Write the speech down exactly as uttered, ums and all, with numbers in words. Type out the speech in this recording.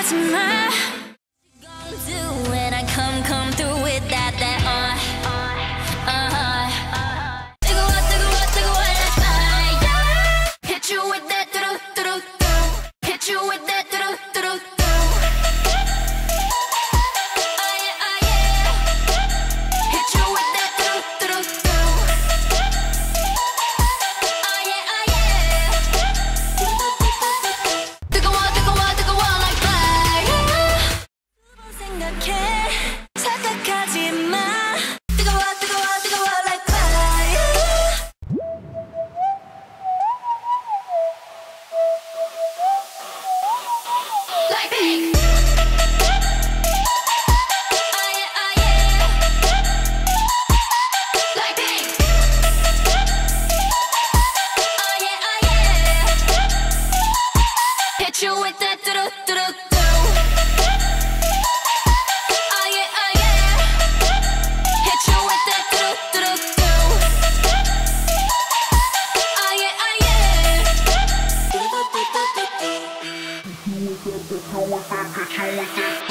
to my gon' do when I come, come through with that, that, uh, uh, take a walk, take a walk, take a walk, like fire. Hit you with that, do-do, do-do, do. Hit you with that, do-do, do-do, do. Oh yeah, oh yeah. Hit you with that, do-do, do-do, do. Oh yeah, oh yeah. Take a walk, take a walk, take a walk like fire. 생각해 착각하지 마. Take a walk, take a walk, take a walk like fire. Like pink. Oh yeah, oh yeah. Like pink. Oh yeah, oh yeah. Hit you with that do do do do do. Oh yeah, oh yeah. Hit you with that do do do do. Oh yeah, oh yeah. Hit you with that, hit you with that.